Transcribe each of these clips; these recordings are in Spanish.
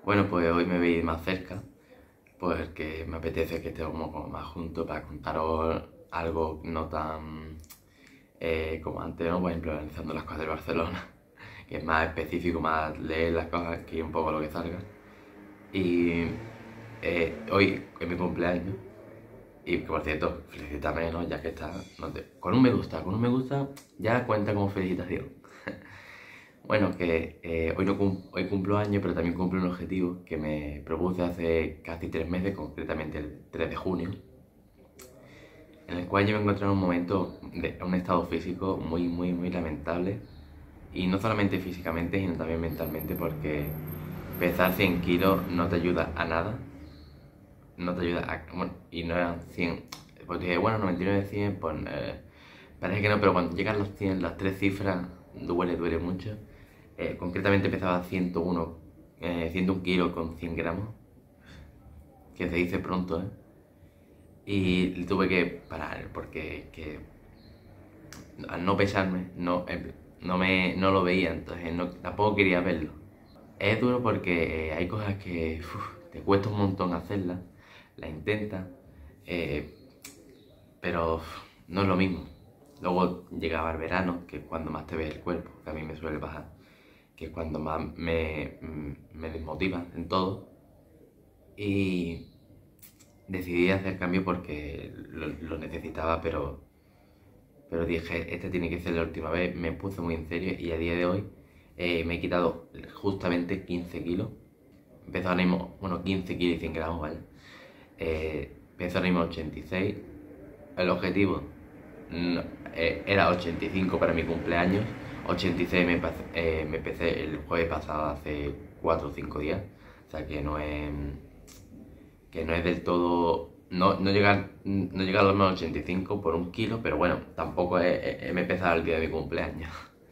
Bueno, pues hoy me veis más cerca, porque me apetece que estemos como más juntos para contaros algo no tan como antes, ¿no? Por ejemplo, analizando las cosas del Barcelona, que es más específico, más leer las cosas que un poco lo que salga. Y hoy es mi cumpleaños, y que por cierto, felicítame, ¿no? Ya que está, con un me gusta ya cuenta como felicitación. Bueno, que hoy, no hoy cumplo años, pero también cumplo un objetivo que me propuse hace casi 3 meses, concretamente el 3 de junio, en el cual yo me encontré en un momento, de un estado físico muy lamentable. Y no solamente físicamente, sino también mentalmente, porque pesar 100 kilos no te ayuda a nada. No te ayuda a... Bueno, y no eran 100, pues dije, bueno, 99 de 100, pues parece que no, pero cuando llegan los 100, las tres cifras, duele mucho. Concretamente pesaba 101, 101 kilos con 100 gramos, que se dice pronto, ¿eh? Y tuve que parar porque al no pesarme, no lo veía, entonces tampoco quería verlo. Es duro porque hay cosas que te cuesta un montón hacerlas, las intentas, eh, pero no es lo mismo. Luego llegaba el verano, que es cuando más te ves el cuerpo, que a mí me suele bajar, que es cuando más me desmotiva en todo. Y decidí hacer cambio porque lo necesitaba, pero dije, esta tiene que ser la última vez. Me puse muy en serio y a día de hoy me he quitado justamente 15 kilos. Peso ahora mismo, bueno, 15 kilos y 100 gramos, ¿vale? Peso ahora mismo 86. El objetivo era 85 para mi cumpleaños. 86 me empecé el jueves pasado, hace 4 o 5 días. O sea que no es del todo. No llega a los menos 85 por 1 kilo, pero bueno, tampoco me he pesado el día de mi cumpleaños.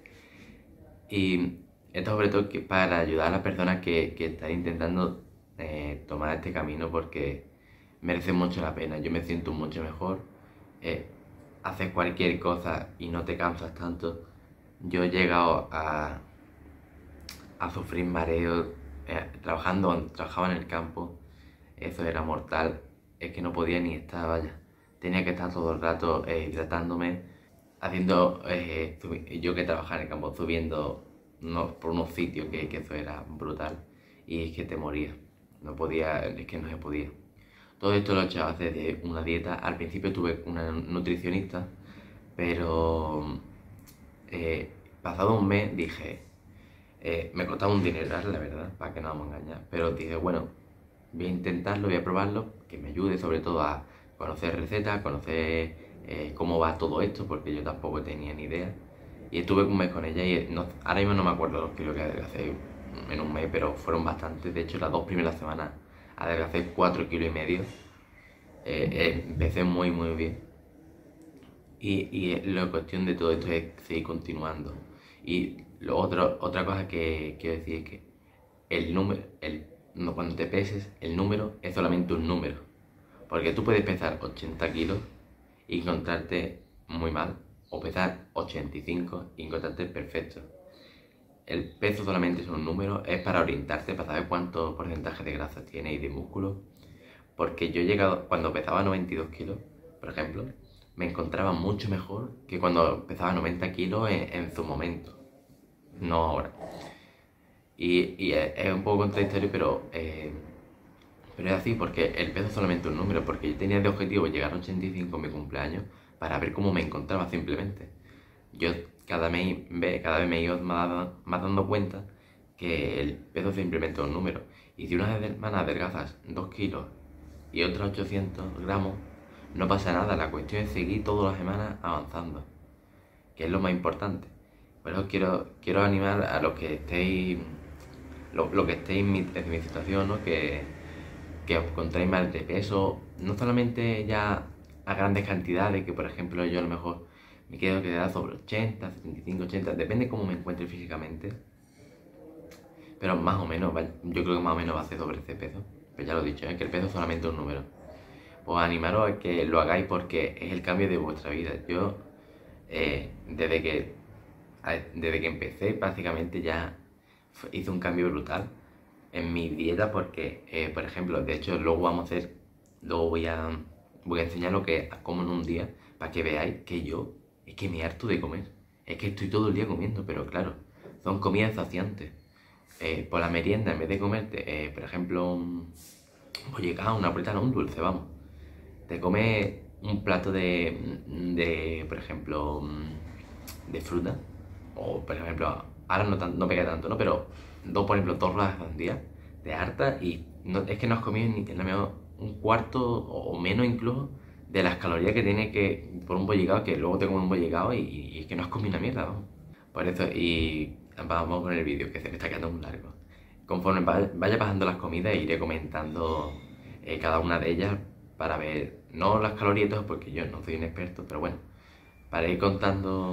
Y esto sobre todo para ayudar a las personas que están intentando tomar este camino, porque merece mucho la pena. Yo me siento mucho mejor. eh, Haces cualquier cosa y no te cansas tanto. Yo he llegado a sufrir mareos trabajaba en el campo. Eso era mortal. Es que no podía ni estar, vaya. Tenía que estar todo el rato hidratándome, haciendo, yo que trabajaba en el campo, subiendo por unos sitios que eso era brutal. Y es que te morías. No podía, es que no se podía. Todo esto lo he hecho a base de una dieta. Al principio tuve una nutricionista, pero eh, pasado un mes dije, me costaba un dineral, la verdad, para que no vamos a engañar, pero dije, bueno, voy a intentarlo, voy a probarlo, que me ayude sobre todo a conocer recetas, a conocer cómo va todo esto, porque yo tampoco tenía ni idea. Y estuve un mes con ella y ahora mismo no me acuerdo los kilos que adelgacé en un mes, pero fueron bastantes. De hecho, las 2 primeras semanas adelgacé 4,5 kilos. Empecé muy bien. Y la cuestión de todo esto es seguir continuando. Y otra cosa que quiero decir es que el número, cuando te peses, el número es solamente un número. Porque tú puedes pesar 80 kilos y encontrarte muy mal, o pesar 85 y encontrarte perfecto. El peso solamente es un número, es para orientarte, para saber cuánto porcentaje de grasa tiene y de músculo. Porque yo he llegado, cuando pesaba 92 kilos, por ejemplo, me encontraba mucho mejor que cuando pesaba 90 kilos en su momento, no ahora. Y es un poco contradictorio, pero es así, porque el peso es solamente un número, porque yo tenía de objetivo llegar a 85 en mi cumpleaños para ver cómo me encontraba simplemente. Yo cada vez me iba más dando cuenta que el peso es simplemente un número. Y si una semana adelgazas 2 kilos y otras 800 gramos, no pasa nada. La cuestión es seguir todas las semanas avanzando, que es lo más importante. Por eso quiero animar a los que estéis, lo que estéis en mi situación, ¿no? Que os encontréis mal de peso, no solamente ya a grandes cantidades, que por ejemplo yo a lo mejor me quiero quedar sobre 80, 75, 80, depende cómo me encuentre físicamente, pero más o menos, yo creo que más o menos va a ser sobre ese peso, pero ya lo he dicho, que el peso es solamente un número. Pues animaros a que lo hagáis porque es el cambio de vuestra vida. Yo, desde que empecé, prácticamente ya hice un cambio brutal. en mi dieta porque, por ejemplo, de hecho luego voy a enseñar lo que como en un día para que veáis que yo es que me harto de comer. Es que estoy todo el día comiendo, pero claro, son comidas saciantes. Por la merienda, en vez de comerte, por ejemplo, un bollicao, un napolitano, un dulce, vamos, te comes un plato por ejemplo, de fruta, o por ejemplo, ahora no pega tanto, ¿no? Pero por ejemplo, 2 rodajas al día, te hartas y es que no has comido ni un cuarto o menos incluso de las calorías que tiene que por un bollicao, que luego te comes un bollicao y es que no has comido una mierda, vamos. Por eso, y vamos con el vídeo, que se me está quedando muy largo. Conforme vaya pasando las comidas, iré comentando cada una de ellas para ver, no las calorías y todo, porque yo no soy un experto, pero bueno, para ir contando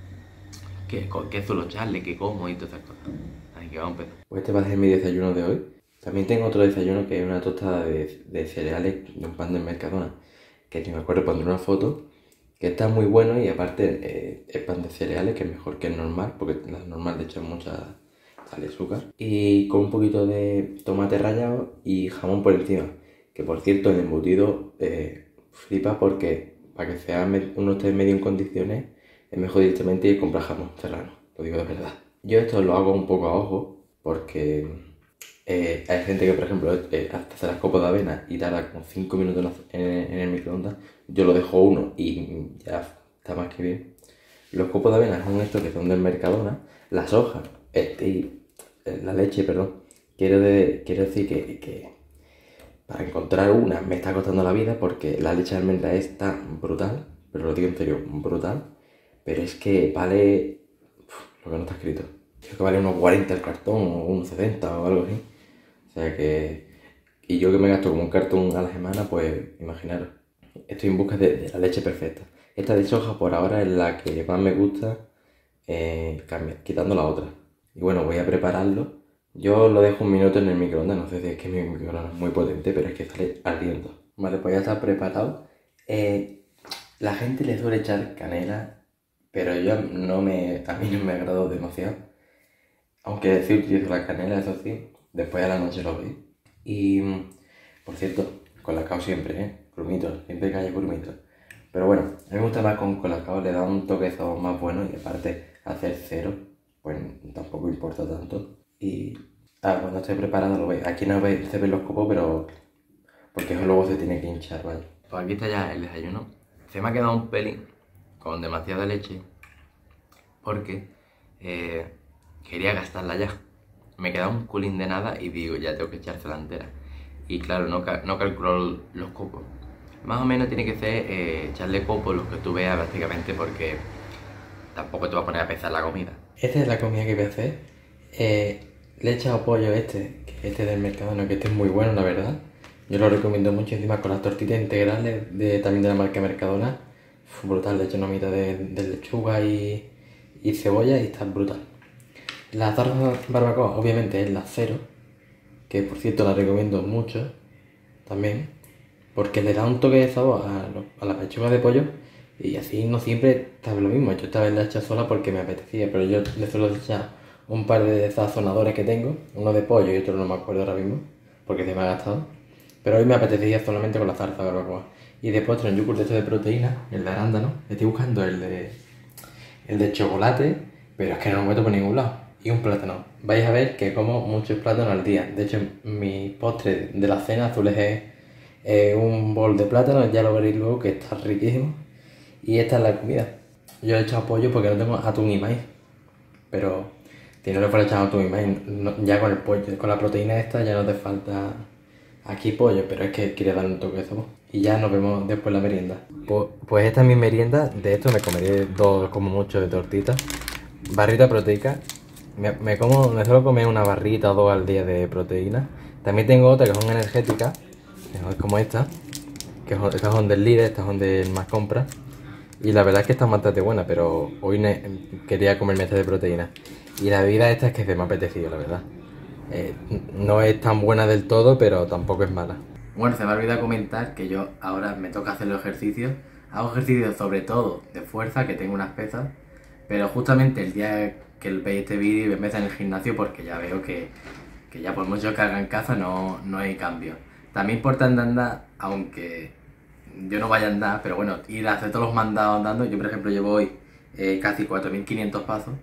qué suelo echarle, qué como y todas esas cosas. Así que vamos a empezar. Pues este va a ser mi desayuno de hoy. También tengo otro desayuno que es una tostada de cereales de un pan de Mercadona, que ni me acuerdo, pondré una foto, que está muy bueno y aparte es pan de cereales, que es mejor que el normal, porque el normal le echan mucha sal y azúcar. Y con un poquito de tomate rallado y jamón por encima, que por cierto el embutido flipa porque para que uno esté medio en condiciones es mejor directamente ir a comprar jamón serrano, lo digo de verdad. Yo esto lo hago un poco a ojo porque hay gente que, por ejemplo, hace las copas de avena y tarda como 5 minutos en el microondas. Yo lo dejo uno y ya está más que bien. Los copos de avena son estos que son del Mercadona. Las hojas, la leche, perdón. Quiero decir que para encontrar una me está costando la vida porque la leche de almendra está brutal, pero lo digo en serio, brutal. Pero es que vale lo que no está escrito. Creo que vale unos 40 el cartón o unos 70 o algo así. O sea que... Y yo que me gasto como un cartón a la semana, pues imaginaros. Estoy en busca de la leche perfecta. Esta de soja por ahora es la que más me gusta, quitando la otra. Y bueno, voy a prepararlo. Yo lo dejo un minuto en el microondas, no sé si es que mi microondas es muy potente, pero es que sale ardiendo. Vale, pues ya está preparado. La gente le suele echar canela, pero a mí no me agradó demasiado. Aunque sí utilizo la canela, eso sí, después a la noche lo vi. Y, por cierto, colacao siempre, grumitos, siempre que haya grumitos. Pero bueno, a mí me gusta más con colacao, le da un toque más bueno y aparte hacer cero, pues tampoco importa tanto. Y cuando esté preparado lo veis. Aquí no se ven los copos, pero porque eso luego se tiene que hinchar, ¿vale? Pues aquí está ya el desayuno. Se me ha quedado un pelín con demasiada leche porque quería gastarla ya. Me queda un culín de nada y digo, ya tengo que echársela entera. Y claro, no calculo los copos. Más o menos tiene que ser echarle copos los que tú veas prácticamente porque tampoco te va a poner a pesar la comida. Esta es la comida que voy a hacer. Le he echado pollo que este del Mercadona, que este es muy bueno, la verdad. Yo lo recomiendo mucho, encima con las tortitas integrales también de la marca Mercadona. Brutal, le he hecho una mitad de lechuga y cebolla y está brutal. La salsa barbacoa obviamente es la cero, que por cierto la recomiendo mucho también, porque le da un toque de sabor a la pechuga de pollo y así no siempre sabe lo mismo. Yo esta vez la he hecho sola porque me apetecía, pero yo le suelo echar un par de sazonadores que tengo, uno de pollo y otro no me acuerdo ahora mismo, porque se me ha gastado. Pero hoy me apetecía solamente con la salsa barbacoa. Y después otro yogurt de proteína, el de arándano. Estoy buscando el de chocolate, pero es que no lo meto por ningún lado. Y un plátano. Vais a ver que como muchos plátanos al día. De hecho, mi postre de la cena suele ser un bol de plátano, ya lo veréis luego que está riquísimo. Y esta es la comida. Yo he echado pollo porque no tengo atún y maíz. Pero si no le fuera echado atún y maíz, ya con el pollo, con la proteína esta ya no te falta aquí pollo, pero es que quiere dar un toque de sabor. Y ya nos vemos después la merienda. Pues esta es mi merienda. De esto me comeré 2 como mucho de tortitas. Barrita proteica. Me suelo comer una barrita o 2 al día de proteína. También tengo otra que son energéticas, que es como esta, estas son del líder, estas son del Más Compras. Y la verdad es que están bastante buenas, pero hoy quería comerme esta de proteína. Y la bebida esta es que se me ha apetecido, la verdad. No es tan buena del todo, pero tampoco es mala. Bueno, se me ha olvidado comentar que yo ahora me toca hacer los ejercicios. Hago ejercicios sobre todo de fuerza, que tengo unas pesas. Pero justamente el día que veis este vídeo voy a empezar en el gimnasio porque ya veo que que ya por mucho que hagan caza no hay cambio. También es importante andar, aunque yo no vaya a andar, pero bueno, ir a hacer todos los mandados andando. Yo por ejemplo llevo hoy casi 4.500 pasos.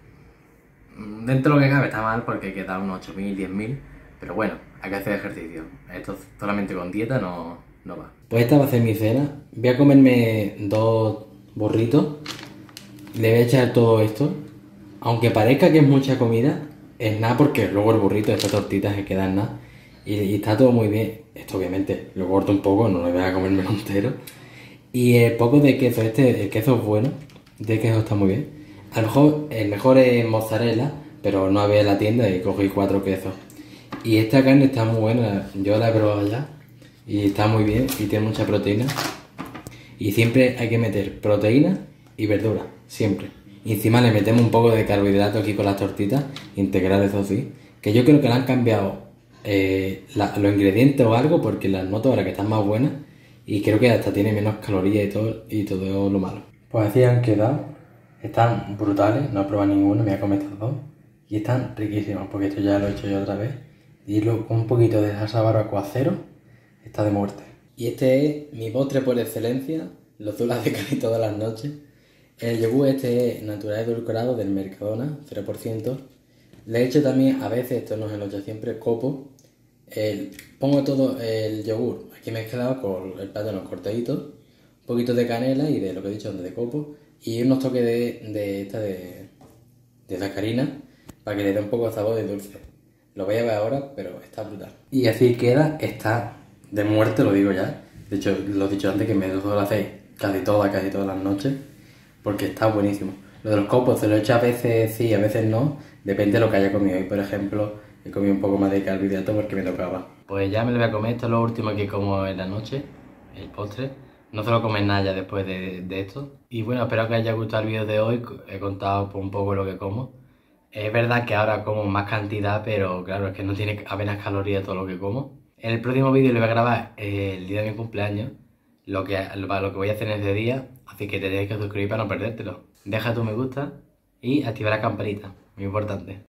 Dentro de lo que cabe está mal porque hay que dar unos 8.000, 10.000, pero bueno, hay que hacer ejercicio. Esto solamente con dieta no va. Pues esta va a ser mi cena. Voy a comerme 2 burritos. Le voy a echar todo esto. Aunque parezca que es mucha comida, es nada porque luego el burrito, estas tortitas se quedan nada. Y está todo muy bien. Esto obviamente lo corto un poco, no lo voy a comerme entero. Y el poco de queso, el queso es bueno. De queso está muy bien. A lo mejor el mejor es mozzarella, pero no había en la tienda y cogí 4 quesos. Y esta carne está muy buena, yo la he probado ya. Y está muy bien y tiene mucha proteína. Y siempre hay que meter proteína y verdura, siempre. Y encima le metemos un poco de carbohidrato aquí con las tortitas, integrales eso sí. Que yo creo que le han cambiado los ingredientes o algo porque las noto ahora que están más buenas. Y creo que hasta tiene menos calorías y todo lo malo. Pues así han quedado. Están brutales, no he probado ninguno, me voy a comer estos 2. Y están riquísimos, porque esto ya lo he hecho yo otra vez. Y luego con un poquito de salsa barbacoa cero, está de muerte. Y este es mi postre por excelencia, lo suelo hacer casi todas las noches. El yogur este es natural edulcorado del Mercadona, 0%. Le he hecho también, a veces, esto no se lo he hecho siempre, copo. Pongo todo el yogur aquí mezclado con el plátano cortadito, un poquito de canela y de lo que he dicho, de copo. Y unos toques de sacarina para que le dé un poco de sabor de dulce. Lo voy a ver ahora, pero está brutal. Y así queda, está de muerte, lo digo ya. De hecho, lo he dicho antes que me suelo hacer casi todas las noches, porque está buenísimo. Lo de los copos se lo he hecho a veces sí, a veces no, depende de lo que haya comido. Hoy, por ejemplo, he comido un poco más de carbohidrato porque me tocaba. Pues ya me lo voy a comer, esto es lo último que como en la noche, el postre. No suelo comer nada ya después de esto. Y bueno, espero que os haya gustado el vídeo de hoy. He contado un poco lo que como. Es verdad que ahora como más cantidad, pero claro, es que no tiene apenas calorías todo lo que como. En el próximo vídeo lo voy a grabar el día de mi cumpleaños, lo que voy a hacer en ese día, así que te tienes que suscribir para no perdértelo. Deja tu me gusta y activa la campanita, muy importante.